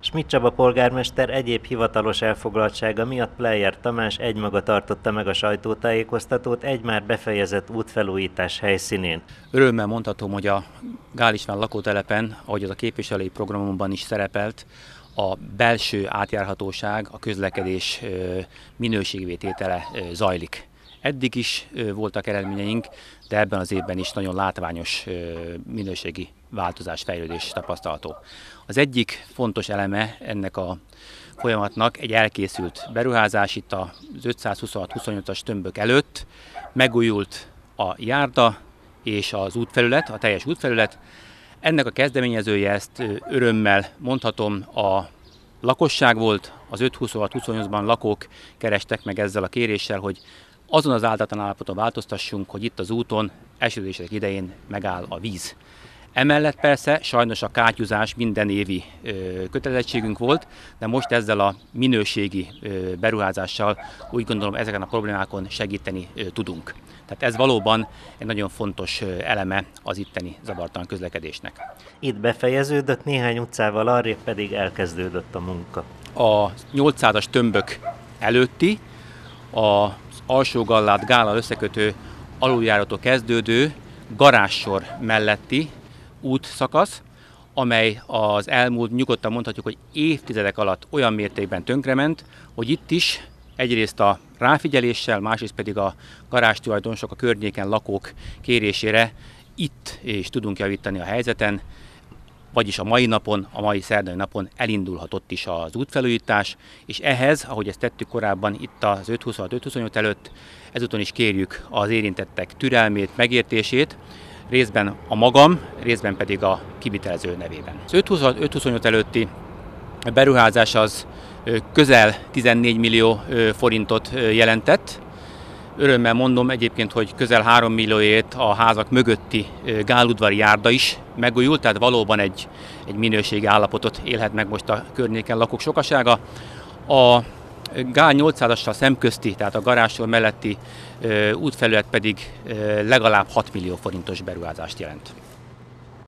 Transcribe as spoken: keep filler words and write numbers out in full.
Schmidt Csaba polgármester egyéb hivatalos elfoglaltsága miatt Pleier Tamás egymaga tartotta meg a sajtótájékoztatót egy már befejezett útfelújítás helyszínén. Örömmel mondhatom, hogy a Gál István lakótelepen, ahogy az a képviselői programomban is szerepelt, a belső átjárhatóság, a közlekedés minőségvététele zajlik. Eddig is voltak eredményeink, de ebben az évben is nagyon látványos minőségi változás, fejlődés tapasztalható. Az egyik fontos eleme ennek a folyamatnak egy elkészült beruházás itt az ötszázhuszonhat huszonnyolcas tömbök előtt, megújult a járda és az útfelület, a teljes útfelület. Ennek a kezdeményezője, ezt örömmel mondhatom, a lakosság volt, az ötszázhuszonhat huszonnyolcban lakók kerestek meg ezzel a kéréssel, hogy azon az áldatlan állapoton változtassunk, hogy itt az úton esőzések idején megáll a víz. Emellett persze sajnos a kátyúzás minden évi ö, kötelezettségünk volt, de most ezzel a minőségi ö, beruházással úgy gondolom ezeken a problémákon segíteni ö, tudunk. Tehát ez valóban egy nagyon fontos ö, eleme az itteni zavartalan közlekedésnek. Itt befejeződött, néhány utcával arrébb pedig elkezdődött a munka. A nyolcszázas tömbök előtti, az Alsó-Gallát Gállal összekötő aluljárattól kezdődő garázssor melletti útszakasz, amely az elmúlt, nyugodtan mondhatjuk, hogy évtizedek alatt olyan mértékben tönkrement, hogy itt is egyrészt a ráfigyeléssel, másrészt pedig a garázstulajdonosok, a környéken lakók kérésére itt is tudunk javítani a helyzeten, vagyis a mai napon, a mai szerdai napon elindulhatott is az útfelújítás, és ehhez, ahogy ezt tettük korábban itt az ötszázhuszonhat ötszázhuszonnyolc előtt, ezúton is kérjük az érintettek türelmét, megértését, részben a magam, részben pedig a kivitelező nevében. Az ötszázhuszonhat ötszázhuszonnyolc előtti beruházás az közel tizennégy millió forintot jelentett. Örömmel mondom egyébként, hogy közel három millióért a házak mögötti gáludvari járda is megújult, tehát valóban egy, egy minőségi állapotot élhet meg most a környéken lakók sokasága. A Gál nyolcszázassal szemközti, tehát a garázssor melletti útfelület pedig legalább hat millió forintos beruházást jelent.